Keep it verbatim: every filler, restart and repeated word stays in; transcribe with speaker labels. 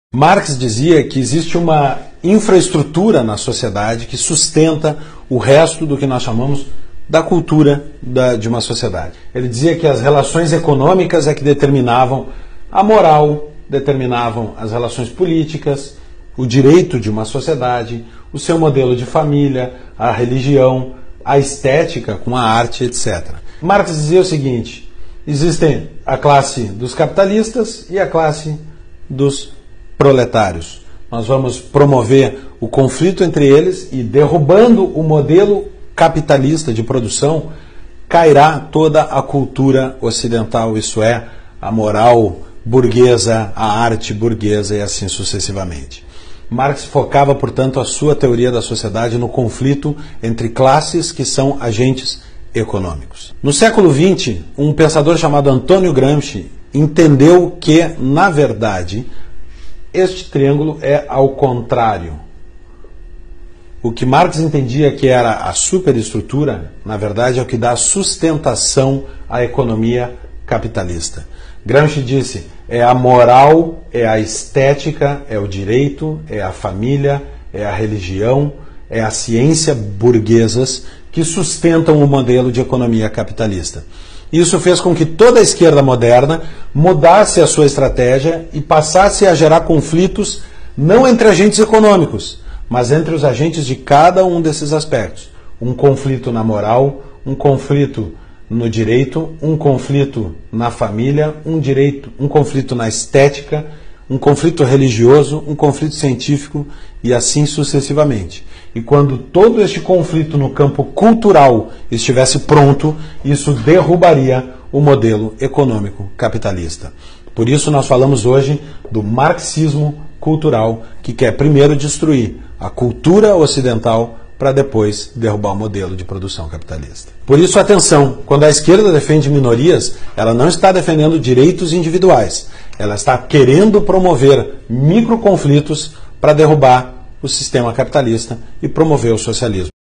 Speaker 1: Marx dizia que existe uma infraestrutura na sociedade que sustenta o resto do que nós chamamos da cultura da, de uma sociedade. Ele dizia que as relações econômicas é que determinavam a moral, determinavam as relações políticas, o direito de uma sociedade, o seu modelo de família, a religião, a estética com a arte, etcétera. Marx dizia o seguinte: existem a classe dos capitalistas e a classe dos proletários. Nós vamos promover o conflito entre eles e, derrubando o modelo capitalista de produção, cairá toda a cultura ocidental, isso é, a moral burguesa, a arte burguesa e assim sucessivamente. Marx focava, portanto, a sua teoria da sociedade no conflito entre classes que são agentes econômicos. No século vinte, um pensador chamado Antônio Gramsci entendeu que, na verdade, este triângulo é ao contrário. O que Marx entendia que era a superestrutura, na verdade, é o que dá sustentação à economia capitalista. Gramsci disse: é a moral, é a estética, é o direito, é a família, é a religião, é a ciência burguesas que sustentam o modelo de economia capitalista. Isso fez com que toda a esquerda moderna mudasse a sua estratégia e passasse a gerar conflitos não entre agentes econômicos, mas entre os agentes de cada um desses aspectos. Um conflito na moral, um conflito no direito, um conflito na família, um, direito, um conflito na estética, um conflito religioso, um conflito científico e assim sucessivamente. E quando todo este conflito no campo cultural estivesse pronto, isso derrubaria o modelo econômico capitalista. Por isso nós falamos hoje do marxismo cultural, que quer primeiro destruir a cultura ocidental para depois derrubar o modelo de produção capitalista. Por isso, atenção, quando a esquerda defende minorias, ela não está defendendo direitos individuais, ela está querendo promover microconflitos para derrubar o sistema capitalista e promover o socialismo.